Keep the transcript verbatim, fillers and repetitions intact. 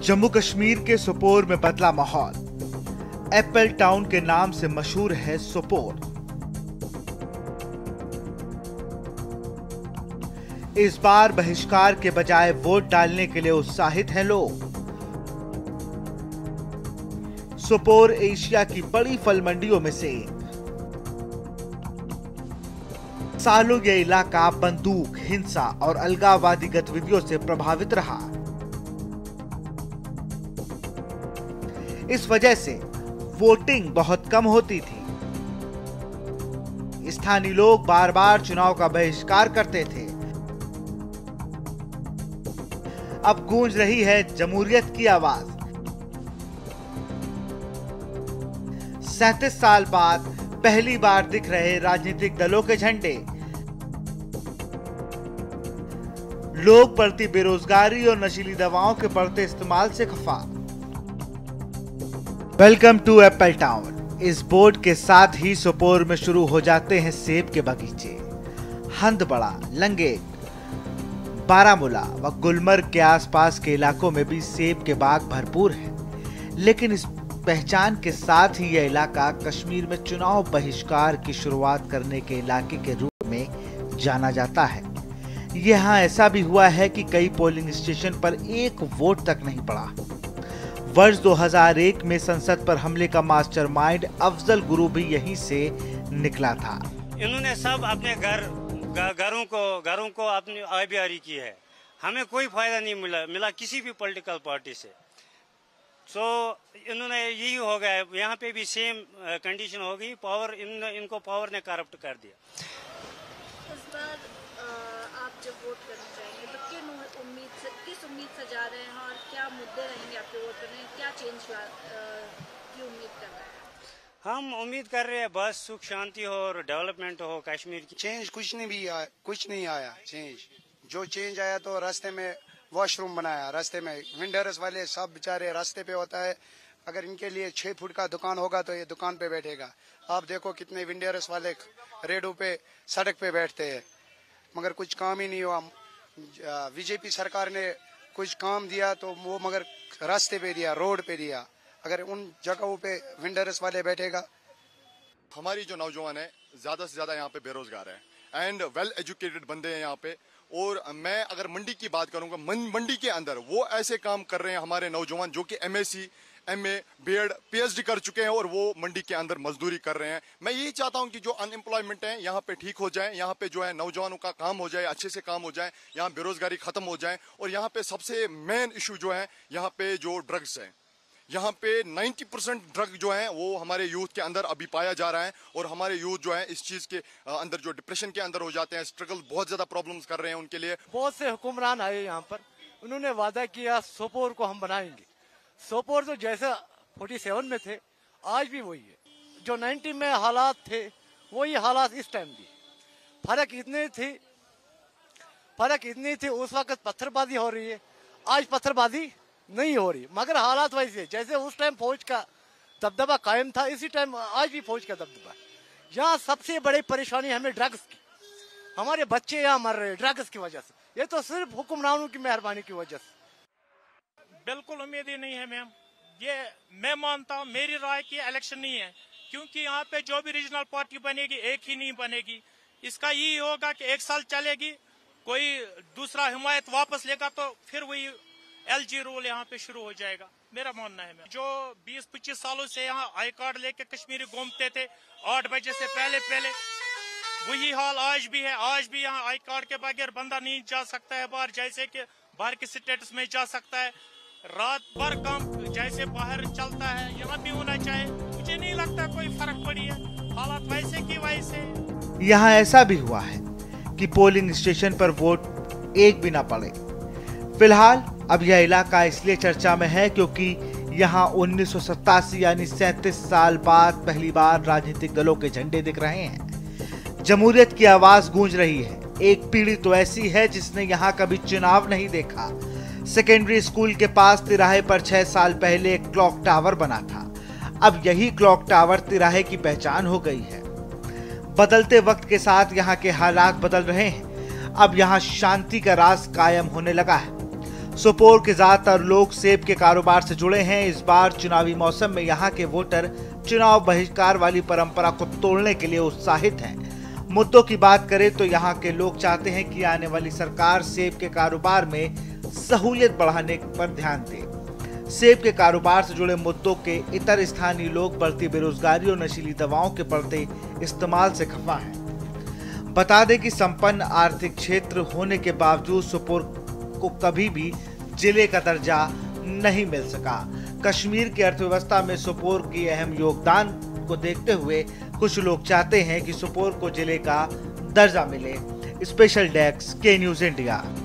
जम्मू कश्मीर के सोपोर में बदला माहौल। एप्पल टाउन के नाम से मशहूर है सोपोर। इस बार बहिष्कार के बजाय वोट डालने के लिए उत्साहित हैं लोग। सोपोर एशिया की बड़ी फल मंडियों में से एक। सालों यह इलाका बंदूक, हिंसा और अलगाववादी गतिविधियों से प्रभावित रहा। इस वजह से वोटिंग बहुत कम होती थी। स्थानीय लोग बार बार चुनाव का बहिष्कार करते थे। अब गूंज रही है जमहूरियत की आवाज। सैंतीस साल बाद पहली बार दिख रहे राजनीतिक दलों के झंडे। लोग बढ़ती बेरोजगारी और नशीली दवाओं के बढ़ते इस्तेमाल से खफा। Welcome to Apple Town. इस बोर्ड के साथ ही सोपोर में शुरू हो जाते हैं सेब के बगीचे। हंदबड़ा, लंगेट, बारामूला व गुलमर्ग के आसपास के इलाकों में भी सेब के बाग भरपूर हैं। लेकिन इस पहचान के साथ ही यह इलाका कश्मीर में चुनाव बहिष्कार की शुरुआत करने के इलाके के रूप में जाना जाता है। यहाँ ऐसा भी हुआ है कि कई पोलिंग स्टेशन पर एक वोट तक नहीं पड़ा। वर्ष दो हज़ार एक में संसद पर हमले का मास्टरमाइंड अफजल गुरु भी यहीं से निकला था। इन्होंने सब अपने घर घरों को घरों को अपनी आबियारी की है। हमें कोई फायदा नहीं मिला मिला किसी भी पॉलिटिकल पार्टी से। सो इन्होंने यही हो गया। यहाँ पे भी सेम कंडीशन हो गई। पावर इन इनको पावर ने करप्ट कर दिया। इस बार आप जब वोट करने जाएंगे तो किन उम्मीद से किस उम्मीद से जा रहे हैं और क्या मुद्दे रहेंगे आपके वोट करने, क्या चेंज ला की उम्मीद कर रहे हैं? हम उम्मीद कर रहे हैं बस सुख शांति हो और डेवलपमेंट हो कश्मीर की। चेंज कुछ नहीं भी आया, कुछ नहीं आया चेंज। जो चेंज आया तो रास्ते में वॉशरूम बनाया, रास्ते में विंडर्स वाले सब बेचारे रास्ते पे होता है। अगर इनके लिए छह फुट का दुकान होगा तो ये दुकान पे बैठेगा। आप देखो कितने विंडर्स वाले रेडों पे सड़क पे बैठते हैं, मगर कुछ काम ही नहीं हुआ। बीजेपी सरकार ने कुछ काम दिया तो वो मगर रास्ते पे दिया, रोड पे दिया। अगर उन जगहों पे विंडर्स वाले बैठेगा। हमारी जो नौजवान है ज्यादा से ज्यादा यहाँ पे बेरोजगार है एंड वेल एजुकेटेड बंदे हैं यहाँ पे। और मैं अगर मंडी की बात करूंगा, मंडी के अंदर वो ऐसे काम कर रहे हैं हमारे नौजवान जो कि एमएससी, एमए, बीएड, पीएचडी कर चुके हैं और वो मंडी के अंदर मजदूरी कर रहे हैं। मैं यही चाहता हूं कि जो अनएम्प्लॉयमेंट है यहाँ पे ठीक हो जाए, यहाँ पे जो है नौजवानों का काम हो जाए, अच्छे से काम हो जाए, यहाँ बेरोजगारी खत्म हो जाए। और यहाँ पे सबसे मेन इशू जो है यहाँ पे जो ड्रग्स है, यहाँ पे नब्बे परसेंट ड्रग जो है वो हमारे यूथ के अंदर अभी पाया जा रहा है। और हमारे यूथ जो है इस चीज के अंदर जो डिप्रेशन के अंदर हो जाते हैं, स्ट्रगल बहुत ज्यादा प्रॉब्लम्स कर रहे हैं उनके लिए। बहुत से हुक्मरान आए यहाँ पर, उन्होंने वादा किया सोपोर को हम बनाएंगे। सोपोर तो जैसे सैंतालीस में थे आज भी वही है। जो नब्बे में हालात थे वही हालात इस टाइम भी। फर्क इतने थी फर्क इतनी थी उस वक्त पत्थरबाजी हो रही है, आज पत्थरबाजी नहीं हो रही, मगर हालात वैसे। जैसे उस टाइम फौज का दबदबा कायम था, इसी टाइम आज भी फौज का दबदबा। यहाँ सबसे बड़ी परेशानी हमें ड्रग्स की। हमारे बच्चे यहाँ मर रहे हैं ड्रग्स की वजह से। ये तो सिर्फ हुक्मरानों की मेहरबानी की वजह से। बिल्कुल उम्मीद ही नहीं है मैम। ये मैं मानता हूँ, मेरी राय की इलेक्शन नहीं है, क्योंकि यहाँ पे जो भी रीजनल पार्टी बनेगी एक ही नहीं बनेगी। इसका यही होगा कि एक साल चलेगी, कोई दूसरा हिमायत वापस लेगा तो फिर वही एलजी रूल यहाँ पे शुरू हो जाएगा। मेरा मानना है। जो बीस पच्चीस सालों से यहाँ आई कार्ड लेके कश्मीरी घूमते थे आठ बजे से पहले पहले, वही हाल आज भी है। आज भी यहाँ आई कार्ड के बगैर बंदा नहीं जा सकता है बाहर, जैसे कि बाहर के स्टेटस में जा सकता है। रात भर काम जैसे बाहर चलता है यहाँ भी होना चाहिए। मुझे नहीं लगता कोई फर्क पड़ी है, हालात वैसे की वैसे। यहाँ ऐसा भी हुआ है कि पोलिंग स्टेशन पर वोट एक भी ना पड़े। फिलहाल अब यह इलाका इसलिए चर्चा में है क्योंकि यहाँ उन्नीस सौ सत्तासी यानी सैंतीस साल बाद पहली बार राजनीतिक दलों के झंडे दिख रहे हैं। जमहूरियत की आवाज गूंज रही है। एक पीढ़ी तो ऐसी है जिसने यहाँ कभी चुनाव नहीं देखा। सेकेंडरी स्कूल के पास तिराहे पर छह साल पहले एक क्लॉक टावर बना था। अब यही क्लॉक टावर तिराहे की पहचान हो गई है। बदलते वक्त के साथ यहाँ के हालात बदल रहे हैं। अब यहाँ शांति का राज कायम होने लगा है। सोपोर के ज्यादातर लोग सेब के कारोबार से जुड़े हैं। इस बार चुनावी मौसम में यहाँ के वोटर चुनाव बहिष्कार वाली परंपरा को तोड़ने के लिए उत्साहित हैं। मुद्दों की बात करें तो यहाँ के लोग चाहते हैं कि आने वाली सरकार सेब के कारोबार में सहूलियत बढ़ाने पर ध्यान दे। सेब के कारोबार से जुड़े मुद्दों के इतर स्थानीय लोग बढ़ती बेरोजगारी और नशीली दवाओं के बढ़ते इस्तेमाल से खफा हैं। बता दें कि संपन्न आर्थिक क्षेत्र होने के बावजूद सोपोर को कभी भी जिले का दर्जा नहीं मिल सका। कश्मीर की अर्थव्यवस्था में सोपोर की अहम योगदान को देखते हुए कुछ लोग चाहते हैं कि सोपोर को जिले का दर्जा मिले। स्पेशल डेस्क के न्यूज़ इंडिया।